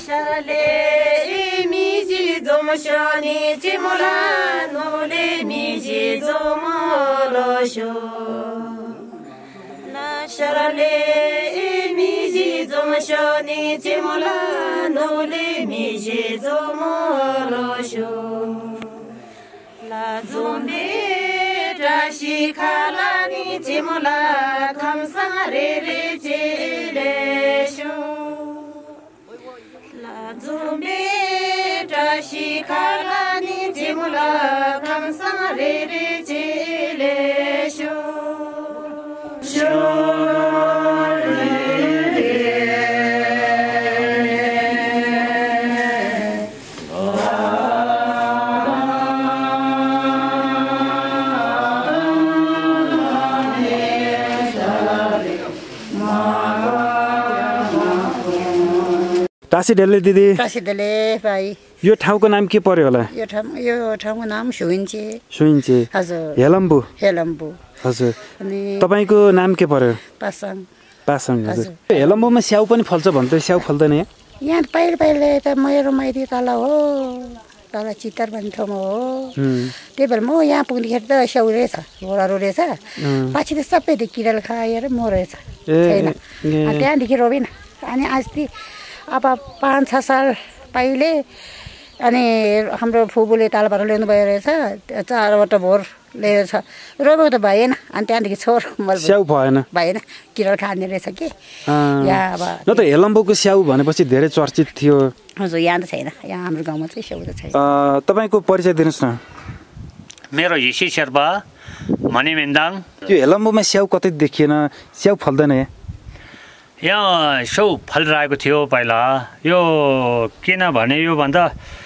Sharale miji zomshani chimola nole miji zomolosho. Na sharale miji zomshani chimola nole miji zomolosho. La zombe tashi kalani chimola kamsare rejelesho. Zumbi tashi kalani timula kamsare rejelesho. Tashi डेले दिदी टासी डेले भाइ यो ठाउँको नाम के पर्यो होला यो ठाउँको नाम सुइन्चे हजुर हेलम्बु हजुर अनि तपाईको नाम के पर्यो पासाङ हजुर हेलम्बुमा स्याउ पनि फल्छ भन्छ स्याउ फल्दैन यहाँ पहिले त मेरो माइती तल हो तल चित्तर भन्ने ठाउँमा हो त्यही भएर म यहाँ पुग्दाखेरि त स्याउ रहेछ घोडाहरू रहेछ पछि त सबै किराले खाएर मरेछ छैन त्यहाँदेखि रोपेन अनि अस्ति अब 5-6 साल पहिले अनि हाम्रो फुपूले तालबाट ल्याउनु भयो रहेछ 4वटा भोर ल्याएर छ रोपेको त भएन अनि त्यहाँदेखि छोर स्याउ भएन किरा खाने रहेछ कि यहाँ अब न त हेलम्बुको स्याउ भनेपछि धेरै चर्चित थियो हजुर यहाँ त छैन यहाँ हाम्रो गाउँमा चाहिँ स्याउ त छैन तपाईको परिचय दिनुस् न मेरो हिसी शेर्पा मणिमेन्दाङ त्यो हेलम्बुमा स्याउ कतै देखिएन स्याउ फल्दैन यहाँ स्याउ फलिरहेको थियो पहिला यो किनभने यो भन्दा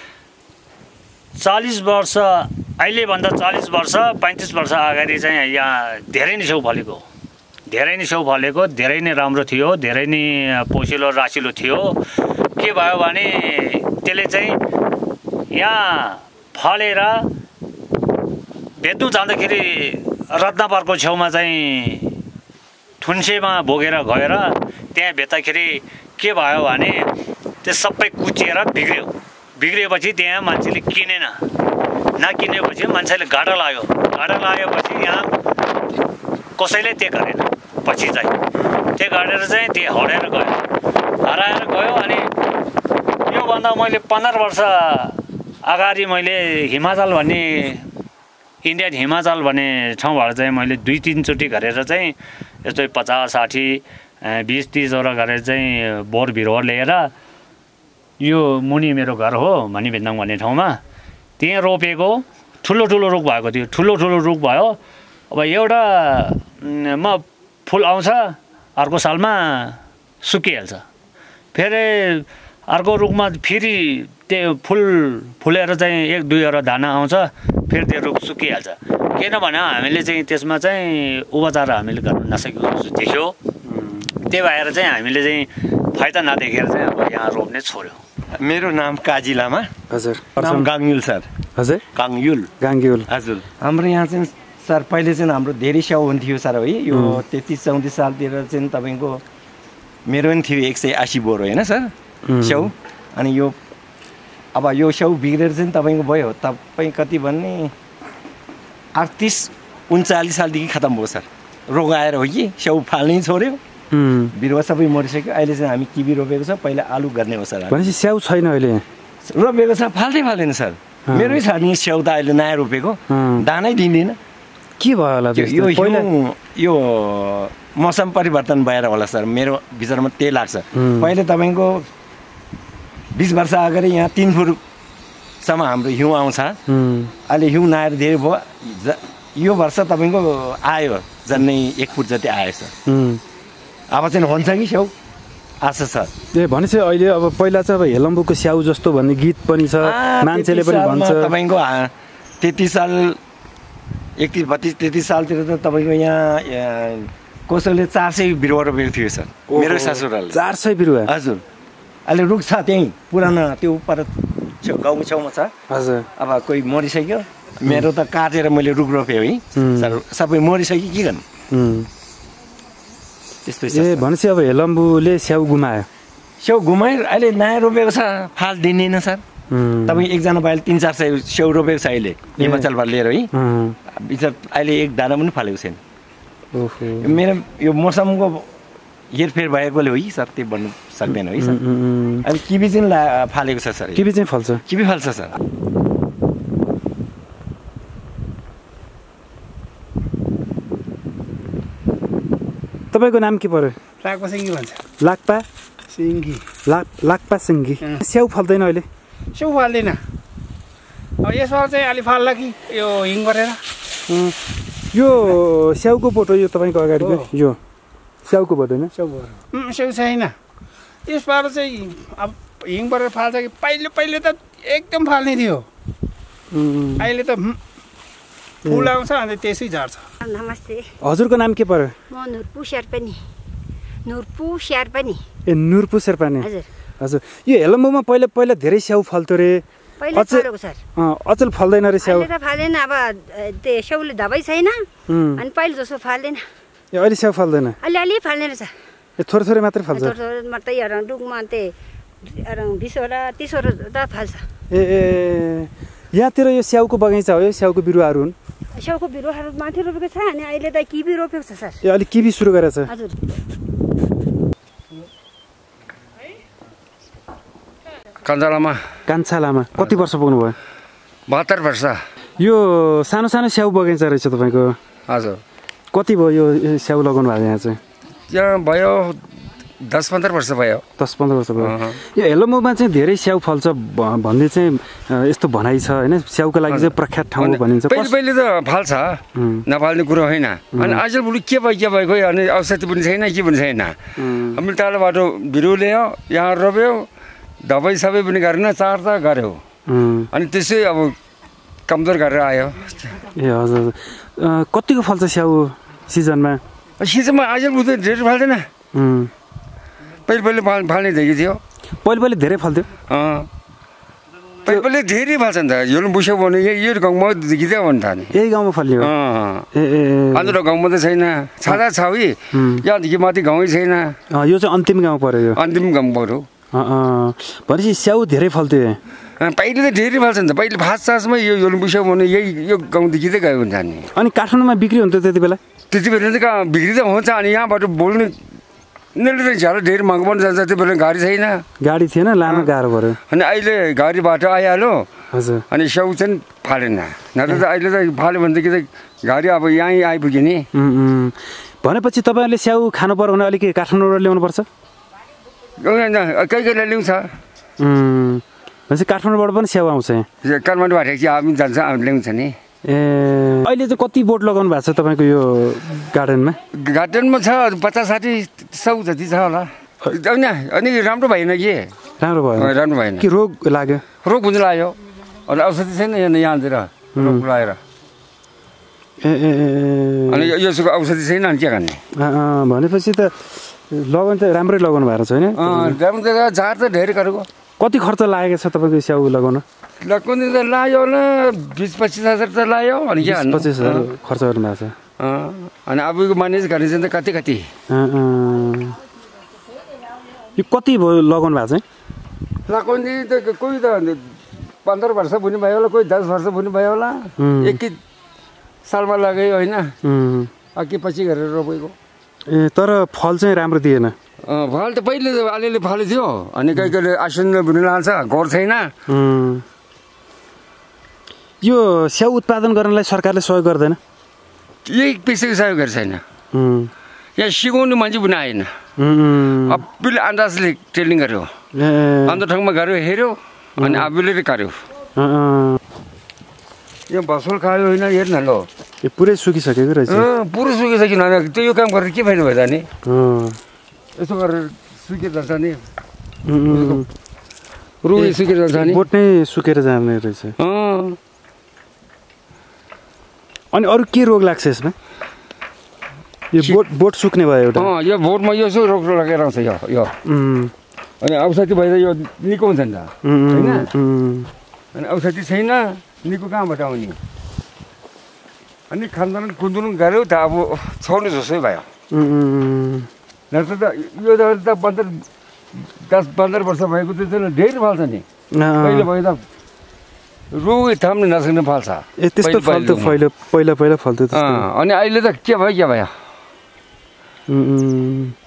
40 वर्ष अहिलेभन्दा 40 वर्ष 35 वर्ष अगाडि चाहिँ यहाँ धेरै नै स्याउ फलेको धेरै नै राम्रो थियो धेरै नै पोसिलो रासिलो थियो के भयो भने त्यसले चाहिँ यहाँ फलेर बेच्नु जाँदाखेरि रत्नपरको छेउमा चाहिँ थुन्सेमा बोकेर गएर त्यहाँ बेच्दाखेरि के भयो भने त्यो सबै कुचिएर बिग्रिएपछि त्यहाँ मान्छेले किनेन नकिनेपछि मान्छेले घाटा लाग्योपछि यहाँ कसैले त्यो गरेन पछि चाहिँ त्यो गरेर चाहिँ त्यो हराएर गयो अनि योभन्दा मैले 15 वर्ष अगाडि मैले हिमाचल भन्ने इन्डियन हिमाचल भन्ने ठाउँबाट चाहिँ मैले 2-3 चोटि गरेर चाहिँ यस्तै 50-60 20-30 वटा गरेर चाहिँ बोर बिरुवा लिएर यो मुनि मेरो घर हो मणिभेन्दाङ भन्ने ठाउँमा त्यहाँ रोपेको ठुलो रुख भएको थियो ठुलो रुख भयो अब एउटामा फुल आउँछ अर्को सालमा सुकिहाल्छ फेरि अर्को रुखमा फेरि त्यो फुलेर चाहिँ 1-2 वटा दाना आउँछ फेरि त्यो रुख सुकिहाल्छ किनभने हामीले चाहिँ त्यसमा चाहिँ उपचार हामीले गर्न नसकेको देखियो त्यही भएर चाहिँ हामीले चाहिँ फाइदा नदेखेर चाहिँ अब यहाँ रोप्ने छोड्यो मेरो नाम काजी लामा हजुर नाम गाङयुल सर हजुर गाङयुल हजुर हाम्रो यहाँ चाहिँ सर पहिले चाहिँ हाम्रो धेरै स्याउ हुन्थ्यो सर है यो 33-34 सालतिर चाहिँ तपाईको मेरो पनि थियो 180 बोर होइन सर स्याउ अनि यो अब यो स्याउ बिग्रेर चाहिँ तपाईको भयो तपाई कति भन्ने 38-39 सालदेखि खतम भयो सर रोग आएर हो कि स्याउ फाल्नै छोड्यो बिरुवा सबै मरिसक्यो अहिले चाहिँ हामी किबी रोपेको छ पहिला आलु गर्ने हो सर भनेपछि स्याउ छैन अहिले रोपेको छ फाल्दैन सर मेरै छ नि स्याउ त अहिले नयाँ रोपेको दानै दिँदैन के भयो होला यो मौसम परिवर्तन भएर होला सर मेरो विचारमा त्यही लाग्छ पहिले तपाईको 20 वर्ष अगाडि यहाँ 3 फुटसम्म हाम्रो हिउँ आउँछ अहिले हिउँ नआएर धेरै भयो यो वर्ष तपाईको आयो झन्नै 1 फुट जति आएछ अब चाहिँ हुन्छ कि स्याउ आशा छ भनेपछि अहिले अब पहिला चाहिँ अब हेलम्बुको स्याउ जस्तो भन्ने गीत पनि छ मान्छेले पनि भन्छ तपाईको 33 साल 31-32-33 सालतिर त तपाईको यहाँ कसैले 400 बिरुवा रोपेको थियो सर मेरो ससुराले 400 बिरुवा हजुर अहिले रुख छ त्यही पुरानो त्यो पर गाउँ छेउमा छ हजुर अब कोही मरिसक्यो मेरो त काटेर मैले रुख रोपेँ है सर सबै मरिसक्यो के गर्नु त्यस्तै छ भनेपछि अब हेलम्बुले स्याउ गुमायो स्याउ घुमाइ अहिले नयाँ रोपेको छ फाल दिँदैन सर तपाईँ एकजना पाइले 300-400 स्याउ रोपेको छ अहिले हिमाचलबाट लिएर है अहिले एक दाना पनि फालेको छैन मेरो यो मौसमको हेरफेर भएकोले हो सर त्यो भन्नु सक्दैन है सर अहिले किबी चाहिँ फालेको छ सर किबी चाहिँ फल्छ किबी फल्छ सर तपाईँको नाम के पर्यो लाक्पा सिङ्गी भन्छ लाक्पा सिङ्गी लाक्पा सिङ्गी स्याउ फल्दैन अहिले स्याउ फाल्दैन अब यसमा चाहिँ अलि फाल्ला कि यो हिङ गरेर यो स्याउको बोट हो यो तपाईँको अगाडिको यो स्याउको बोट होइन स्याउ छैन यसबाट चाहिँ अब हिङ गरेर फाल्छ कि पहिले त एकदम फाल्ने थियो अहिले त फुल आउँछ अन्त त्यसै झर्छ नमस्ते हजुरको नाम के पर्यो म नुर्पु शेर्पा नि ए नुर्पु शेर्पा नि हजुर हजुर यो हेलम्बुमा पहिला धेरै स्याउ फल्थ्यो रे पहिला फलेको सर अचेल फल्दैन रे स्याउ अहिले त फालेन अब त्यो स्याउले दबाई छैन अनि पहिले जस्तो फाल्दैन ए अहिले स्याउ फल्दैन अलि फाल्ने रहेछ ए थोरै मात्रै फल्छ थोरै मात्रै डुकमा त्यो 20वटा 30वटा त फाल्छ ए यहाँतिर यो स्याउको बगैँचा हो यो स्याउको बिरुवाहरू हुन् स्याउको बिरुवाहरू माथि रोपेको छ अनि अहिले त किबी रोपेको छ सर ए अलि किबी सुरु गरेछ हजुर कान्छा लामा कति वर्ष पुग्नु भयो 72 वर्ष यो सानो सानो स्याउ बगैँचा रहेछ तपाईँको हजुर कति भयो यो स्याउ लगाउनु भएको यहाँ चाहिँ यहाँ भयो 10-15 वर्ष भयो 10-15 वर्ष भयो यो हेलम्बुमा चाहिँ धेरै स्याउ फल्छ भन्ने चाहिँ यस्तो भनाइ छ होइन स्याउको लागि चाहिँ प्रख्यात ठाउँ भनिन्छ पहिले त फाल्छ नफाल्ने कुरो होइन अनि आजभोलि के भएको अनि औषधि पनि छैन के पनि छैन हामीले टाढो बाटो बिरुवा ल्यायो यहाँ रोप्यो दबाई सबै पनि गरेन चार त गऱ्यो अनि त्यसै अब कमजोर गरेर आयो ए हजुर कतिको फल्छ स्याउ सिजनमा आजभोलि त धेरै फाल्दैन पहिले फाल्ने देखिएको थियो पहिले धेरै फल्थ्यो पहिले धेरै फाल्छ नि त यो बुस्याउ भने यो गाउँमा देखिँदै हो नि त यही गाउँमा फल्यो अन्त गाउँमा त छैन छादा छ है यहाँदेखि माथि गाउँै छैन यो चाहिँ अन्तिम गाउँ पर्यो यो अन्तिम गाउँ पर्यो भनेपछि स्याउ धेरै फल्थ्यो पहिले त धेरै फाल्छ नि त पहिले फास्ट चार्जमा यो बुस्याउ भने यही यो गाउँ देखिँदै गयो हुन्छ नि अनि काठमाडौँमा बिक्री हुन्थ्यो त्यति बेला त कहाँ बिक्री त हुन्छ अनि यहाँबाट बोल्ने यिनीहरूले झ्यालो धेरै महँगो पनि जान्छ त्यो बेला गाडी छैन गाडी थिएन लानु गाह्रो पऱ्यो अनि अहिले गाडी बाटो आइहाल्यो हजुर अनि स्याउ चाहिँ फालेन नत्र त अहिले त फाल्यो भनेदेखि त गाडी अब यहीँ आइपुग्यो नि भनेपछि तपाईँहरूले स्याउ खानु पर्यो भने अलिक काठमाडौँबाट ल्याउनु पर्छ कहीँ ल्याउँछ भनेपछि काठमाडौँबाट पनि स्याउ आउँछ काठमाडौँबाट हामी जान्छ ल्याउँछ नि ए अहिले चाहिँ कति बोट लगाउनु भएको छ तपाईँको यो गार्डनमा छ 50-60-100 जति छ होला अनि राम्रो भएन कि राम्रो भएन कि रोग लाग्यो रोग हुन्छ लाग्यो अनि औषधि छैन यहाँतिर रोग लगाएर अनि यसको औषधि छैन अनि के गर्ने भनेपछि त लगाउनु त राम्रै लगाउनु भएको छैन झार त धेरै गरेको कति खर्च लागेको छ तपाईँको स्याउ लगाउन लगाउने त लाग्यो होला 20-25 हजार त लाग्यो अनि के 25 हजार खर्च गर्नुभएको छ अनि अबको म्यानेज गर्ने चाहिँ कति यो कति भयो लगाउनु भएको चाहिँ लगाउने त कोही त 15 वर्ष पनि भयो होला कोही 10 वर्ष पनि भयो होला एकै सालमा लगायो होइन अघि पछि गरेर रोपेको ए तर फल चाहिँ राम्रो दिएन फल त पहिले त अलिअलि फलेको थियो अनि कहिले आसिन पनि लान्छ घर छैन यो स्याउ उत्पादन गर्नलाई सरकारले सहयोग गर्दैन यही पैसाको सहयोग गरेको छैन यहाँ सिकाउने मान्छे पनि आएन अबले अन्दाजले ट्रेनिङ गर्यो अन्त ठाउँमा गऱ्यो हेऱ्यो अनि आफूले कार्यो यो भसोल खायो होइन हेर्न ल यो पुरै सुकिसकेको रहेछ पुरै सुकिसक्यो भने त्यो यो काम गरेर के फाइदा भयो त नि यसो गरेर सुकेर जान्छ नि रुई सुकेर जान्छ नि बोट नै सुकेर जाने रहेछ अनि अरू के रोग लाग्छ यसमा यो बोट सुक्ने भयो एउटा यो बोटमा यसो रोग लागेर आउँछ यो अनि औषधि भएर यो निको हुन्छ नि त होइन अनि औषधि छैन निको कहाँबाट आउने अनि खानदान कुन्दुन गऱ्यो त अब छोड्नु जसै भयो नत्र त यो त बन्द 10-15 वर्ष भएको त्यो धेरै फल्छ नि पहिले भयो त रुई थाम्न नसक्ने फल्छ त्यस्तो फल्थ्यो पहिला फल्थ्यो अनि अहिले त के भयो